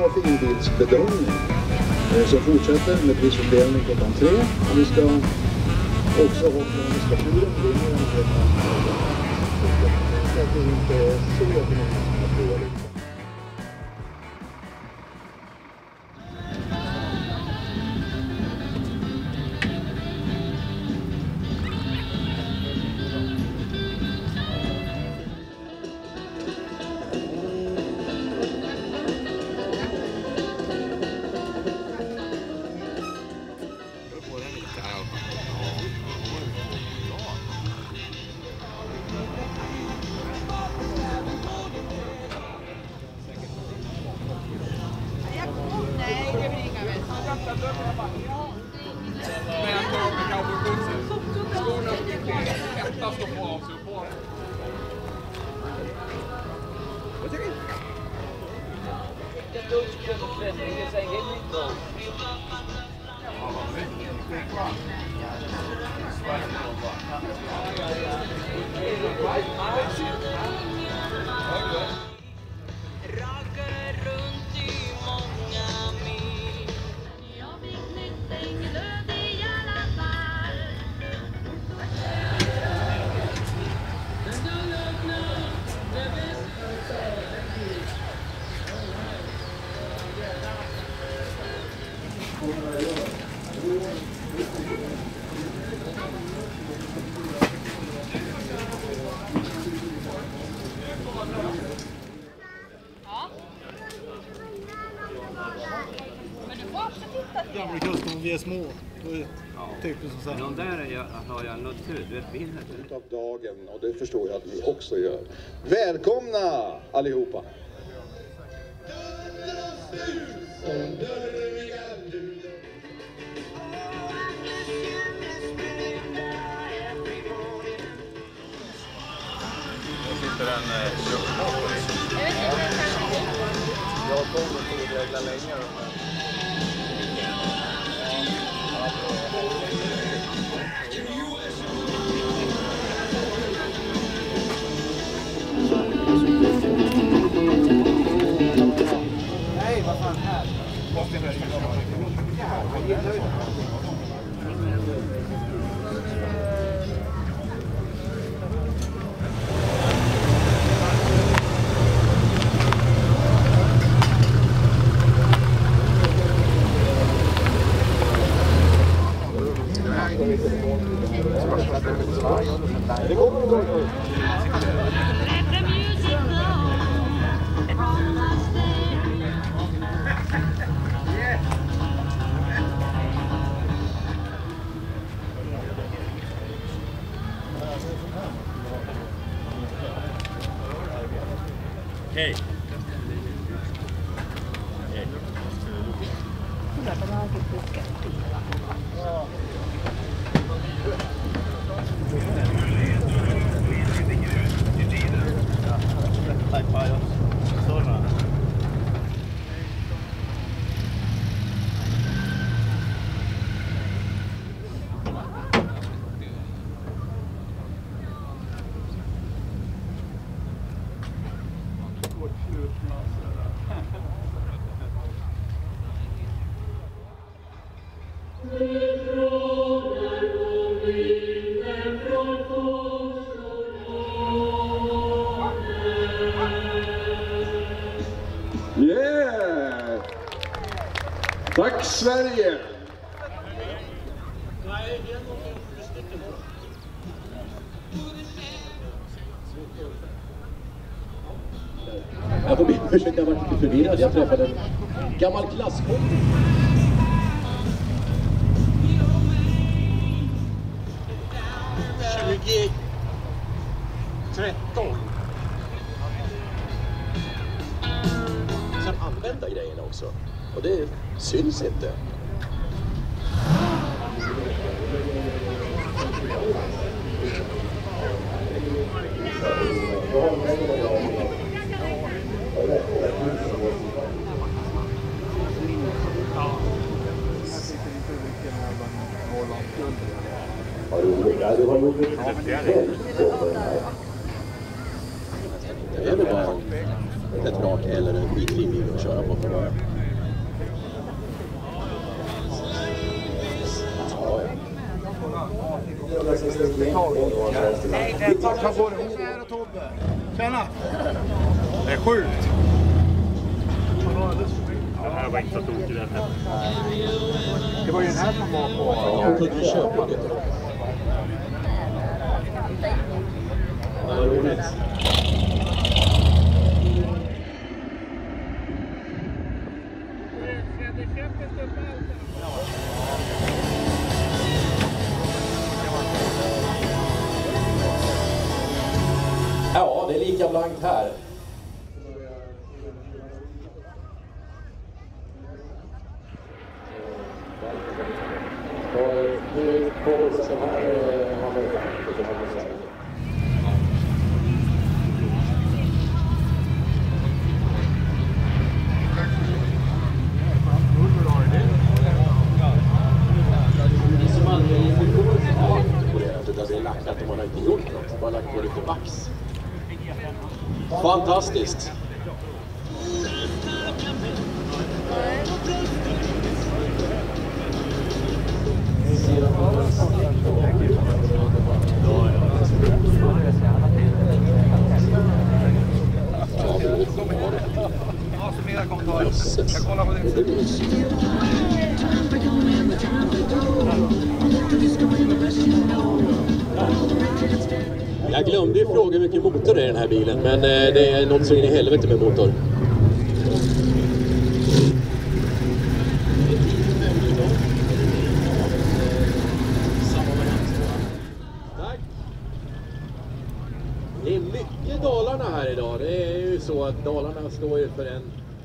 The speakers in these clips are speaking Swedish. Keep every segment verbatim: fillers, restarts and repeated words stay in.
och finbildsbedömning som fortsätter med prisutdelning klockan tre. Och vi ska också ha ekonomiska turen. Det är mer än det så att det inte är så ekonomiska turer. Vi är små, då är typen som sagt. De där jag, har jag något huvudbilder av dagen, och det förstår jag att ni också gör. Välkomna allihopa! Det sitter en köksmål. Jag vet inte, det kanske är. Jag kommer att regla länge. Nej, vad fan här? Hej. Kyllä tämä onkin puskettu. Yeah! Tack Sverige! Jag får be om ursäkt, jag var lite förvirrad. Jag träffade en gammal klasskompis. tjugo tretton. Sen använda grejerna också. Och det syns inte. Det är väl bara ett rak eller en skitlig bil att köra på för Tacka på det. Kära Tobbe. Tjena. Det är sjukt. Det här var inte så tokigt den här. Det var ju den här som var på. Jag kunde vi köpa det. Ja, det är roligt. Ja, det är lika blankt här. Nu påvisas de här har vi det är lackat och man har inte gjort något, bara lagt på lite vax. Fantastiskt! Ja, så mera kommentarer. Jag kollar på det. Jag glömde ju fråga hur mycket motor det är i den här bilen, men det är något så in i helvete med motor. Tack. Det är mycket Dalarna här idag. Det är ju så att Dalarna står ju för en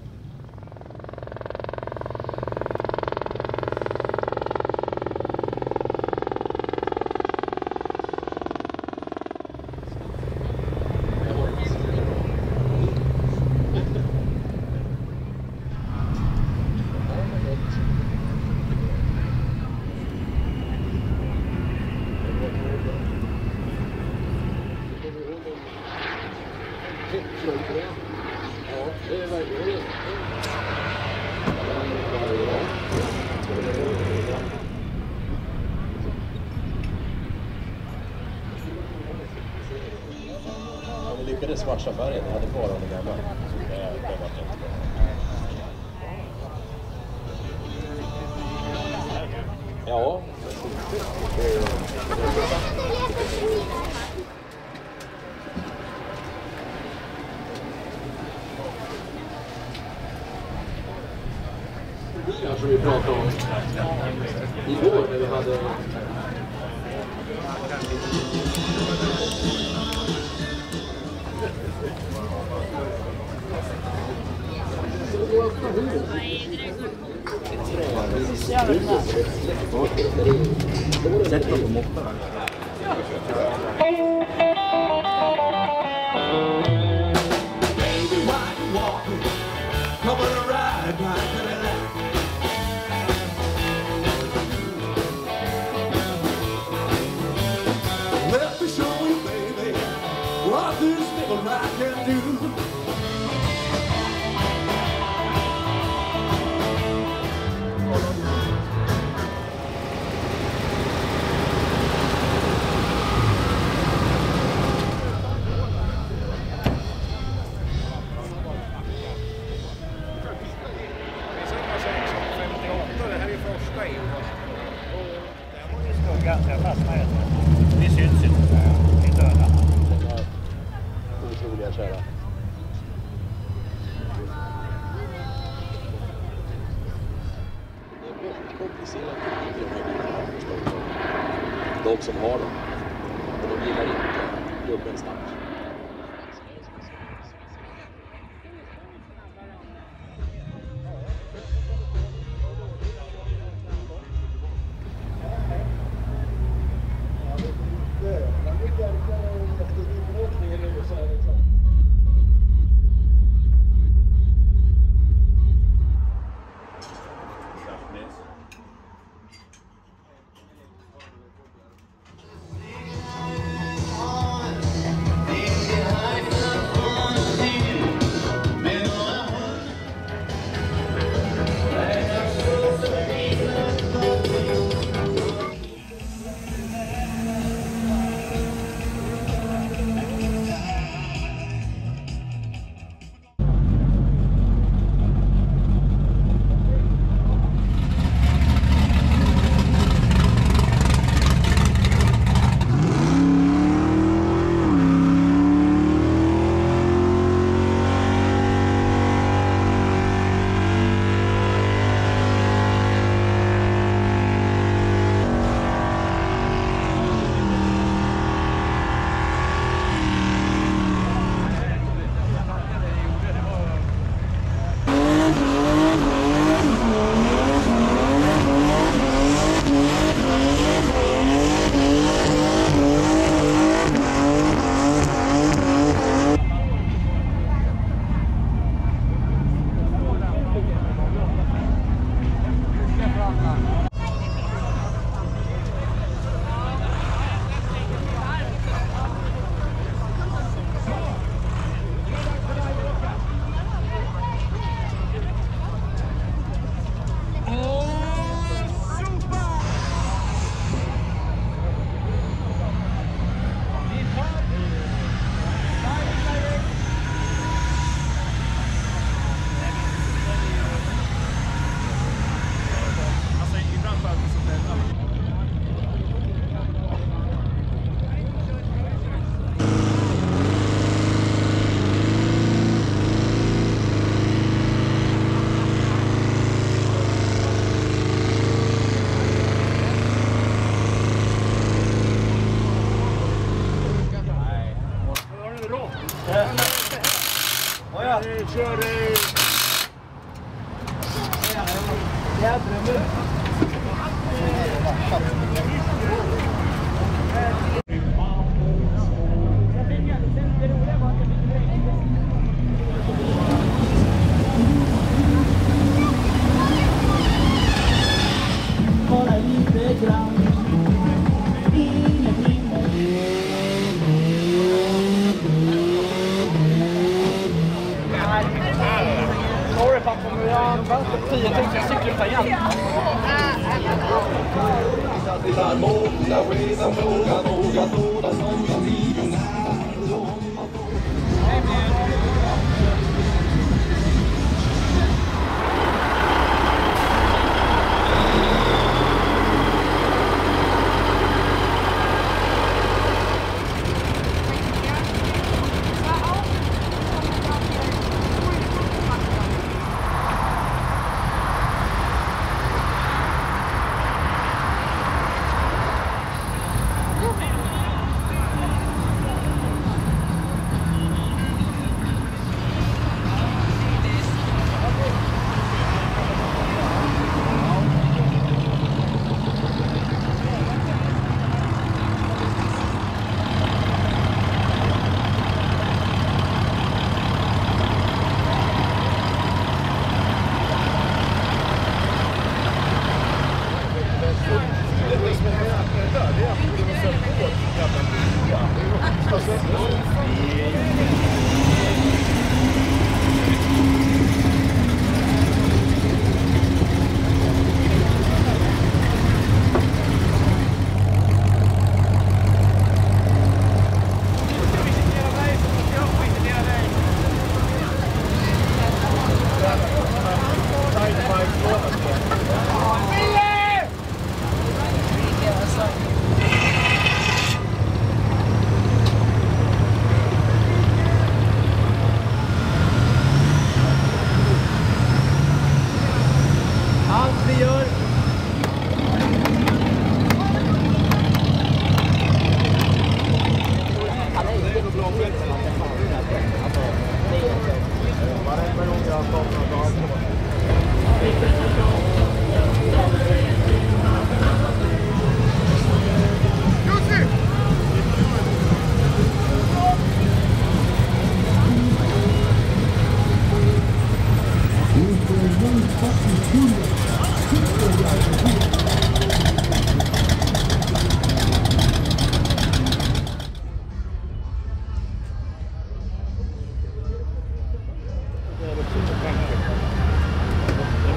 ja, det är verkligen. Ja, vi lyckades matcha färgen. Jag hade kvar den gamla. Det var jättebra. Ja. Bilar som vi pratade om igår när vi hade sätt dem på mopparna. Let me show you, baby, what this little ride can do. Det syns inte i dörren. Otroliga kära. Det är väldigt komplicerat i de här bilarna, förstås. De som har dem. Och de gillar inte gubben snabbt. The Sorry pappa, men jag har väntat tio tusen cyklar igen.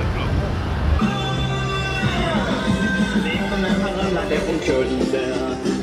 Kullen